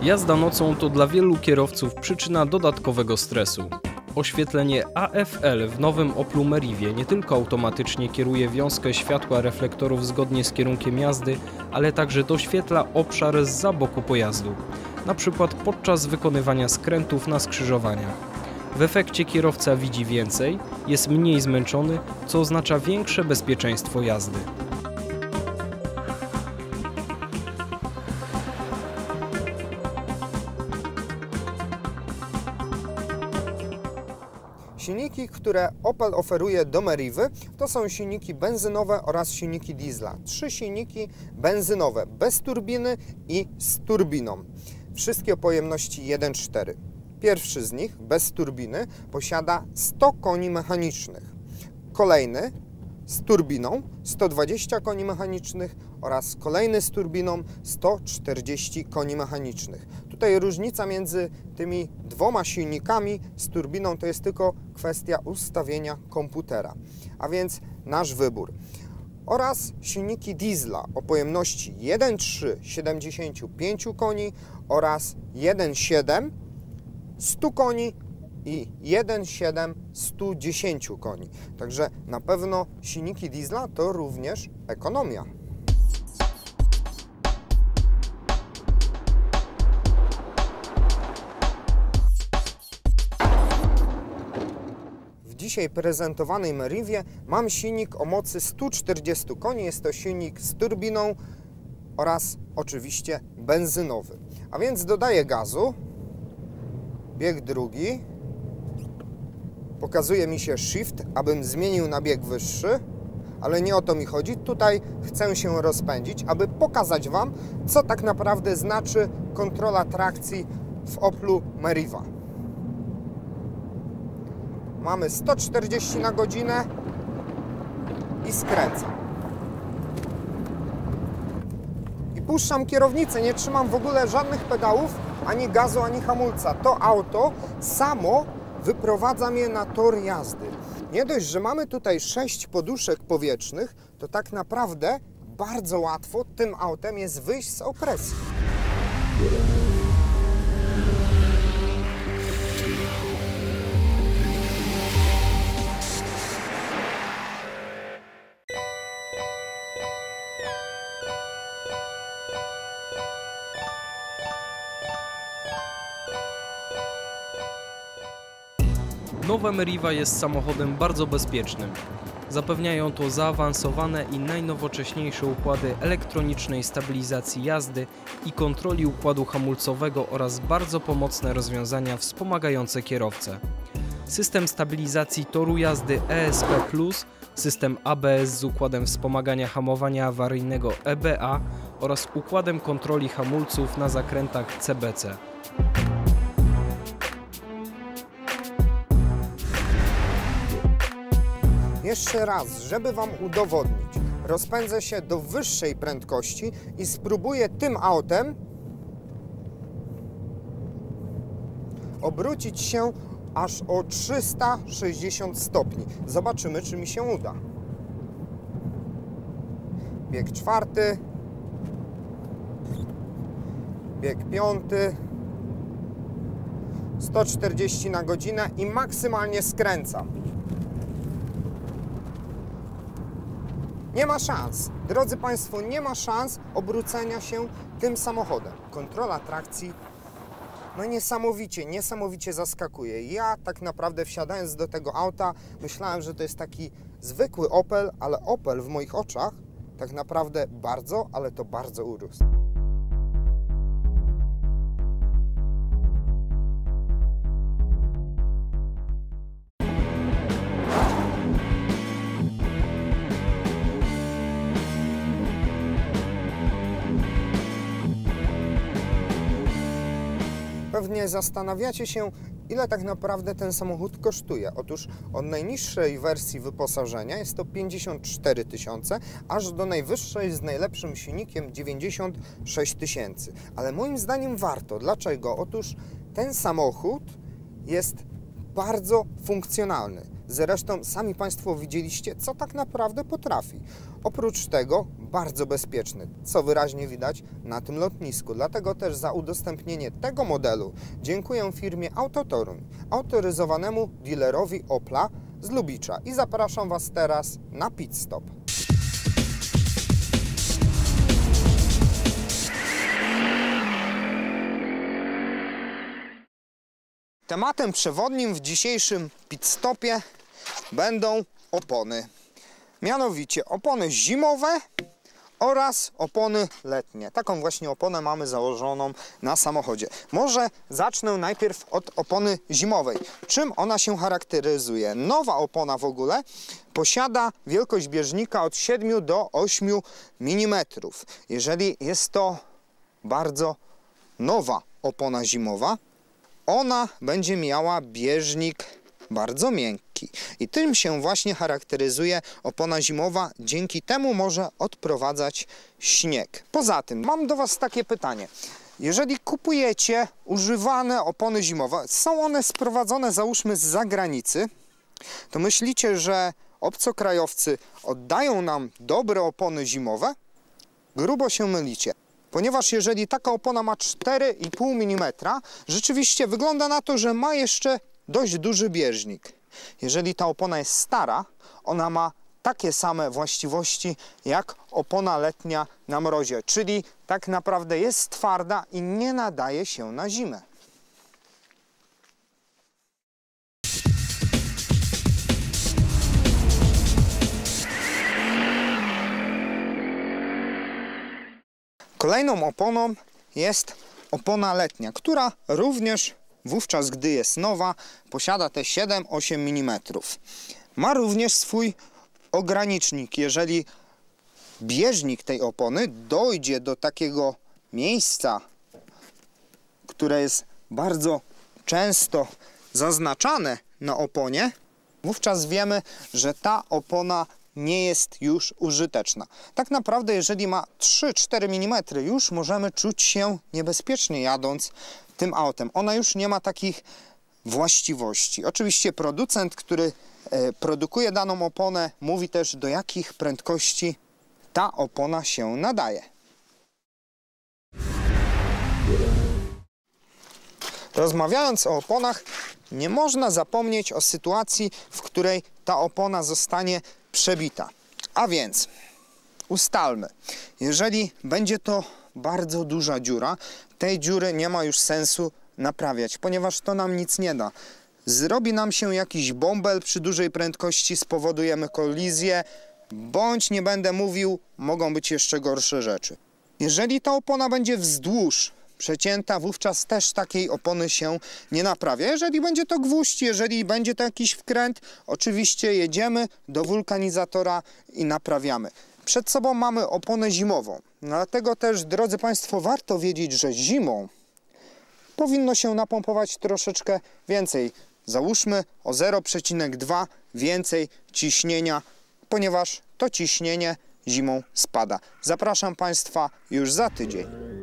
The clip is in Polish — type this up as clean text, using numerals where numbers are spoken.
Jazda nocą to dla wielu kierowców przyczyna dodatkowego stresu. Oświetlenie AFL w nowym Oplu Merivie nie tylko automatycznie kieruje wiązkę światła reflektorów zgodnie z kierunkiem jazdy, ale także doświetla obszar zza boku pojazdu, np. podczas wykonywania skrętów na skrzyżowaniach. W efekcie kierowca widzi więcej, jest mniej zmęczony, co oznacza większe bezpieczeństwo jazdy. Silniki, które Opel oferuje do Merivy, to są silniki benzynowe oraz silniki diesla. 3 silniki benzynowe bez turbiny i z turbiną. Wszystkie o pojemności 1,4. Pierwszy z nich, bez turbiny, posiada 100 koni mechanicznych. Kolejny z turbiną 120 koni mechanicznych oraz kolejny z turbiną 140 koni mechanicznych. Tutaj różnica między tymi dwoma silnikami z turbiną to jest tylko kwestia ustawienia komputera, a więc nasz wybór. Oraz silniki diesla o pojemności 1,3 75 koni oraz 1,7 100 koni i 1,7 110 koni. Także na pewno silniki diesla to również ekonomia. W dzisiaj prezentowanej Merivie mam silnik o mocy 140 koni. Jest to silnik z turbiną oraz oczywiście benzynowy. A więc dodaję gazu. Bieg drugi. Pokazuje mi się shift, abym zmienił na bieg wyższy, ale nie o to mi chodzi. Tutaj chcę się rozpędzić, aby pokazać Wam, co tak naprawdę znaczy kontrola trakcji w Oplu Meriva. Mamy 140 na godzinę i skręcam. I puszczam kierownicę, nie trzymam w ogóle żadnych pedałów, ani gazu, ani hamulca. To auto samo wyprowadza mnie na tor jazdy. Nie dość, że mamy tutaj 6 poduszek powietrznych, to tak naprawdę bardzo łatwo tym autem jest wyjść z opresji. Nowa Meriva jest samochodem bardzo bezpiecznym. Zapewniają to zaawansowane i najnowocześniejsze układy elektronicznej stabilizacji jazdy i kontroli układu hamulcowego oraz bardzo pomocne rozwiązania wspomagające kierowcę. System stabilizacji toru jazdy ESP+, system ABS z układem wspomagania hamowania awaryjnego EBA oraz układem kontroli hamulców na zakrętach CBC. Jeszcze raz, żeby Wam udowodnić, rozpędzę się do wyższej prędkości i spróbuję tym autem obrócić się aż o 360 stopni. Zobaczymy, czy mi się uda. Bieg czwarty. Bieg piąty. 140 na godzinę i maksymalnie skręcam. Nie ma szans, drodzy Państwo, nie ma szans obrócenia się tym samochodem. Kontrola trakcji, no niesamowicie zaskakuje. Ja tak naprawdę wsiadając do tego auta myślałem, że to jest taki zwykły Opel, ale Opel w moich oczach tak naprawdę bardzo, ale to bardzo urósł. Pewnie zastanawiacie się, ile tak naprawdę ten samochód kosztuje. Otóż od najniższej wersji wyposażenia jest to 54 000, aż do najwyższej z najlepszym silnikiem 96 000. Ale moim zdaniem warto. Dlaczego? Otóż ten samochód jest bardzo funkcjonalny. Zresztą sami Państwo widzieliście, co tak naprawdę potrafi. Oprócz tego bardzo bezpieczny, co wyraźnie widać na tym lotnisku. Dlatego też za udostępnienie tego modelu dziękuję firmie Autotoruń, autoryzowanemu dealerowi Opla z Lubicza. I zapraszam Was teraz na pit stop. Tematem przewodnim w dzisiejszym pit stopie będą opony. Mianowicie opony zimowe oraz opony letnie. Taką właśnie oponę mamy założoną na samochodzie. Może zacznę najpierw od opony zimowej. Czym ona się charakteryzuje? Nowa opona w ogóle posiada wielkość bieżnika od 7 do 8 mm. Jeżeli jest to bardzo nowa opona zimowa, ona będzie miała bieżnik bardzo miękki i tym się właśnie charakteryzuje opona zimowa, dzięki temu może odprowadzać śnieg. Poza tym mam do Was takie pytanie. Jeżeli kupujecie używane opony zimowe, są one sprowadzone załóżmy z zagranicy, to myślicie, że obcokrajowcy oddają nam dobre opony zimowe? Grubo się mylicie. Ponieważ jeżeli taka opona ma 4,5 mm, rzeczywiście wygląda na to, że ma jeszcze dość duży bieżnik. Jeżeli ta opona jest stara, ona ma takie same właściwości jak opona letnia na mrozie, czyli tak naprawdę jest twarda i nie nadaje się na zimę. Kolejną oponą jest opona letnia, która również wówczas, gdy jest nowa, posiada te 7-8 mm. Ma również swój ogranicznik. Jeżeli bieżnik tej opony dojdzie do takiego miejsca, które jest bardzo często zaznaczane na oponie, wówczas wiemy, że ta opona nie jest już użyteczna. Tak naprawdę, jeżeli ma 3-4 mm, już możemy czuć się niebezpiecznie jadąc tym autem. Ona już nie ma takich właściwości. Oczywiście producent, który produkuje daną oponę, mówi też, do jakich prędkości ta opona się nadaje. Rozmawiając o oponach, nie można zapomnieć o sytuacji, w której ta opona zostanie przebita. A więc ustalmy, jeżeli będzie to bardzo duża dziura, tej dziury nie ma już sensu naprawiać, ponieważ to nam nic nie da. Zrobi nam się jakiś bąbel przy dużej prędkości, spowodujemy kolizję, bądź, nie będę mówił, mogą być jeszcze gorsze rzeczy. Jeżeli ta opona będzie wzdłuż przecięta, wówczas też takiej opony się nie naprawia. Jeżeli będzie to gwóźdź, jeżeli będzie to jakiś wkręt, oczywiście jedziemy do wulkanizatora i naprawiamy. Przed sobą mamy oponę zimową. Dlatego też, drodzy Państwo, warto wiedzieć, że zimą powinno się napompować troszeczkę więcej. Załóżmy o 0,2 więcej ciśnienia, ponieważ to ciśnienie zimą spada. Zapraszam Państwa już za tydzień.